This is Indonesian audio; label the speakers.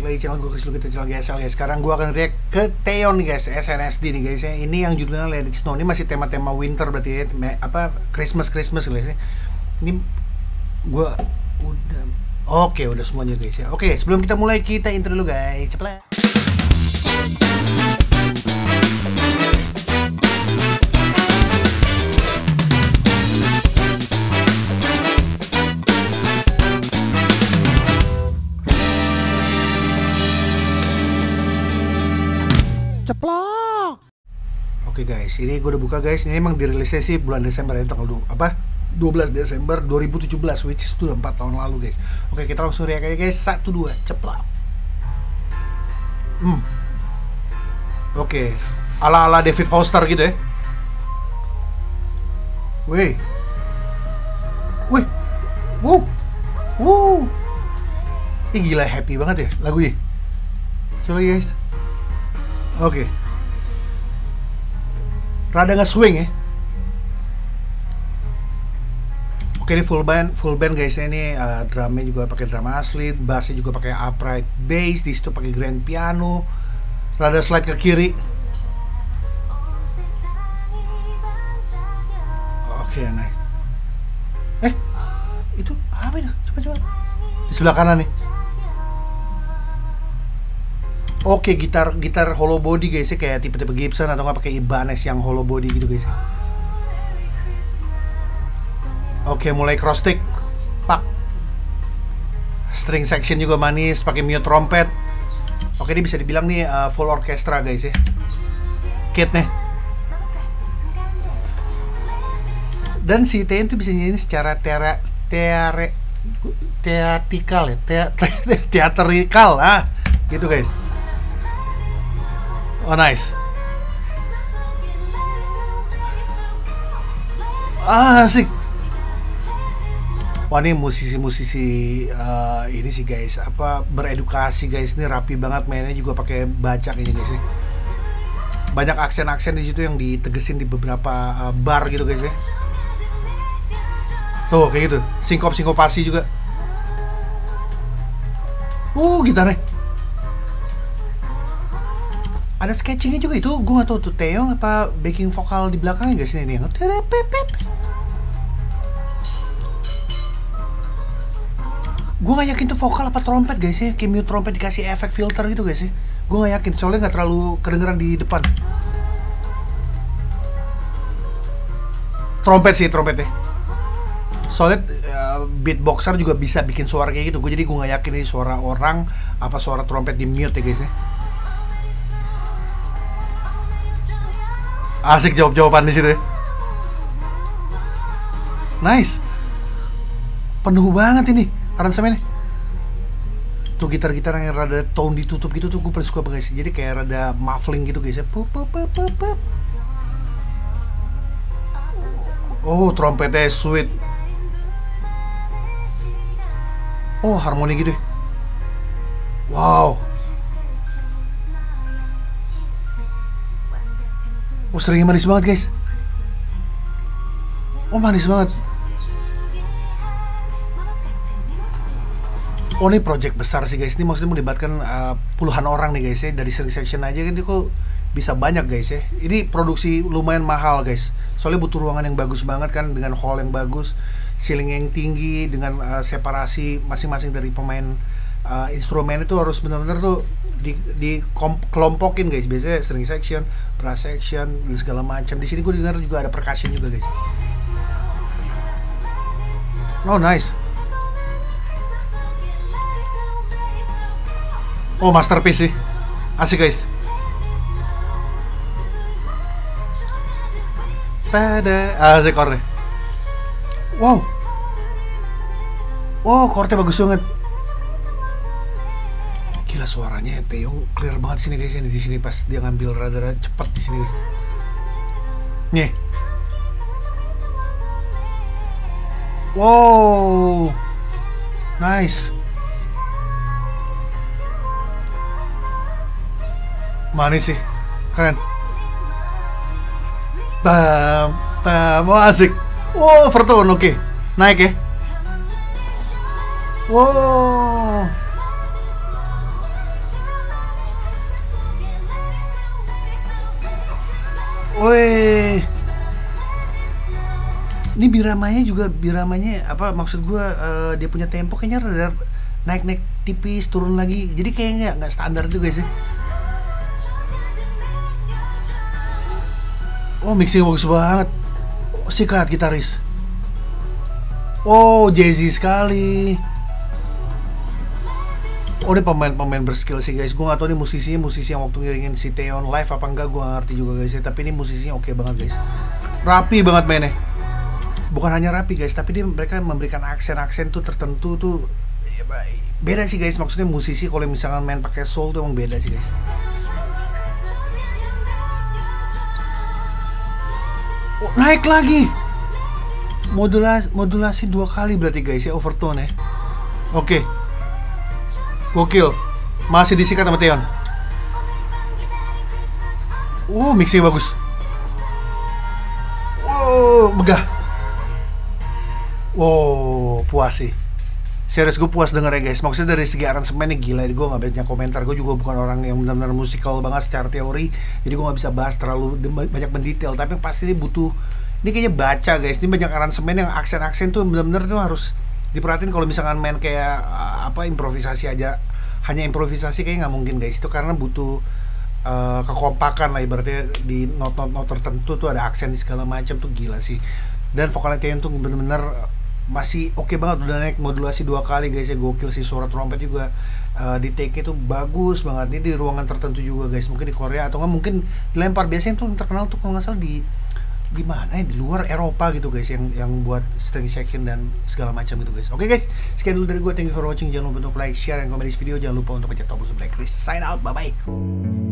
Speaker 1: lagi channel gue, Chris Luki, channel GSL guys. Sekarang gue akan react ke Taeyeon nih guys, SNSD nih guys ya. Ini yang judulnya Let It Snow. Ini masih tema-tema winter berarti ya, Christmas guys ya. Ini gue udah, oke, udah semuanya guys ya. Oke, sebelum kita mulai kita intro dulu guys. Cepet. Ceplok. Oke guys, ini gue udah buka guys. Ini emang dirilisnya sih bulan Desember ya, tanggal 12 Desember 2017, which is udah 4 tahun lalu guys. Oke, kita langsung react aja guys. 1, 2, ceplok. Oke, ala-ala David Foster gitu ya. Wih. Ih gila, happy banget ya lagunya. Coba guys. Oke. Rada nge-swing ya. Oke, ini full band guys. Ini drumnya juga pakai drum asli, bassnya juga pakai upright bass, di situ pakai grand piano. Rada slide ke kiri. Oke, nice. Itu apa itu? Coba. Di sebelah kanan nih. Oke, gitar hollow body guys ya, kayak tipe-tipe Gibson atau nggak pakai Ibanez yang hollow body gitu guys. Oke, mulai cross stick, pak. String section juga manis, pakai mute trompet. Oke, ini bisa dibilang nih full orchestra guys ya. Kit nih. Dan si Taeyeon tuh bisa nyanyi secara teatrikal ya, teatrikal gitu guys. Oh nice. Asik. Wah, ini musisi-musisi ini sih guys, beredukasi guys. Ini rapi banget mainnya, juga pakai bacak ini guys ya. Banyak aksen-aksen di situ yang ditegesin di beberapa bar gitu guys ya. Tuh kayak gitu, sinkopasi juga. Gitarnya. Ada sketchingnya juga itu, gue gak tau tuh Taeyeon apa backing vokal di belakangnya guys ini yang gue gak yakin tuh vokal apa trompet guys ya, kayak mute trompet dikasih efek filter gitu guys ya. Gue gak yakin, soalnya gak terlalu kedengeran di depan. Trompetnya. Soalnya beatboxer juga bisa bikin suara kayak gitu. Jadi gue gak yakin ini suara orang apa suara trompet di mute ya guys ya. Asik jawab-jawaban di situ ya. Nice. Penuh banget ini aransemennya. Tuh gitar-gitar yang rada tone ditutup gitu tuh gue paling suka guys. Jadi kayak rada muffling gitu guys ya. Oh, trompetnya sweet. Oh, harmoni gitu. Wow. Oh, seringnya manis banget guys. Oh, manis banget. Oh, ini project besar sih guys. Ini maksudnya melibatkan puluhan orang nih guys ya. Dari string section aja kan itu kok bisa banyak guys ya. Ini produksi lumayan mahal guys. Soalnya butuh ruangan yang bagus banget kan, dengan hall yang bagus, ceiling yang tinggi, dengan separasi masing-masing dari pemain instrumen itu harus benar-benar tuh dikelompokin guys. Biasanya string section, brass section, dan segala macam. Di sini gue dengar juga ada percussion juga guys. Oh nice. Oh, masterpiece sih. Asik guys. Tada, asik chordnya. Wow. Wow, chordnya bagus banget. Gila, suaranya Taeyeon clear banget sini guys. Di sini pas dia ngambil rada-rada cepet di sini. Nih. Wow. Nice. Manis sih. Keren. Mau asik. Wow, overtone oke. Naik ya. Wow. Woi, ini biramanya apa maksud gua, dia punya tempo kayaknya rada naik-naik tipis turun lagi, jadi kayaknya nggak standar juga sih. Oh, mixing bagus banget. Oh, sikat gitaris. Oh, jazzy sekali. Oh, ini pemain berskill sih guys. Gue gak tau nih musisinya musisi yang waktu ngiringin si Taeyeon live apa enggak, gue gak ngerti juga guys ya. Tapi ini musisinya oke banget guys. Rapi banget mainnya. Bukan hanya rapi guys, tapi mereka memberikan aksen-aksen tuh tertentu tuh ya, beda sih guys. Maksudnya musisi kalau misalkan main pakai soul tuh emang beda sih guys. Oh, naik lagi. Modulasi 2 kali berarti guys ya, overtone ya. Oke. Gokil. Masih disikat sama Taeyeon. Mixing bagus. Megah. Puas sih. Serius gue puas denger ya guys. Maksudnya dari segi aransemennya gila. Gue gak banyak komentar. Gue juga bukan orang yang benar-benar musikal banget secara teori. Jadi gue gak bisa bahas terlalu banyak mendetail. Tapi pasti ini butuh. Ini kayaknya baca guys. Ini banyak aransemen yang aksen-aksen tuh benar-benar tuh harus diperhatiin. Kalau misalkan main kayak improvisasi aja, hanya improvisasi kayaknya nggak mungkin guys. Itu karena butuh kekompakan lah ibaratnya, di not tertentu tuh ada aksen di segala macam tuh gila sih. Dan vokalnya Taeyeon tuh bener-bener masih oke banget, udah naik modulasi 2 kali guys ya, gokil sih. Suara trompet juga di take itu bagus banget. Ini di ruangan tertentu juga guys, mungkin di Korea atau nggak mungkin dilempar. Biasanya tuh terkenal tuh kalau nggak salah di mana ya, di luar Eropa gitu guys, yang buat string section dan segala macam gitu guys. Oke guys, sekian dulu dari gue. Thank you for watching. Jangan lupa untuk like, share, dan komen di video. Jangan lupa untuk pencet tombol subscribe. Sign out, bye bye.